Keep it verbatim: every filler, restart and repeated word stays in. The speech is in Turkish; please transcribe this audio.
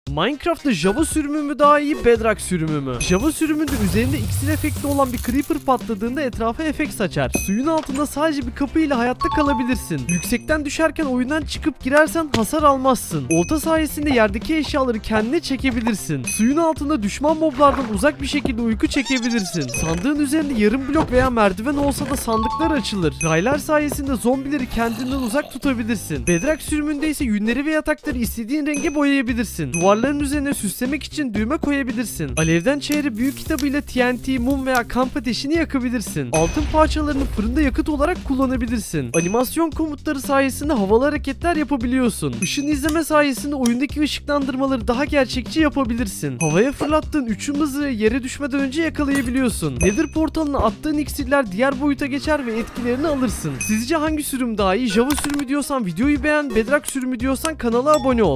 Minecraft'ta Java sürümü mü daha iyi, Bedrock sürümü mü? Java sürümünde üzerinde iksir efekti olan bir creeper patladığında etrafa efekt saçar. Suyun altında sadece bir kapı ile hayatta kalabilirsin. Yüksekten düşerken oyundan çıkıp girersen hasar almazsın. Olta sayesinde yerdeki eşyaları kendine çekebilirsin. Suyun altında düşman moblardan uzak bir şekilde uyku çekebilirsin. Sandığın üzerinde yarım blok veya merdiven olsa da sandıklar açılır. Raylar sayesinde zombileri kendinden uzak tutabilirsin. Bedrock sürümünde ise yünleri ve yatakları istediğin renge boyayabilirsin. Duvarların üzerine süslemek için düğme koyabilirsin. Alevden çevre büyük kitabıyla T N T, mum veya kamp ateşini yakabilirsin. Altın parçalarını fırında yakıt olarak kullanabilirsin. Animasyon komutları sayesinde havalı hareketler yapabiliyorsun. Işın izleme sayesinde oyundaki ışıklandırmaları daha gerçekçi yapabilirsin. Havaya fırlattığın üçüm mızrağı yere düşmeden önce yakalayabiliyorsun. Nether portalına attığın iksirler diğer boyuta geçer ve etkilerini alırsın. Sizce hangi sürüm daha iyi? Java sürümü diyorsan videoyu beğen, Bedrock sürümü diyorsan kanala abone ol.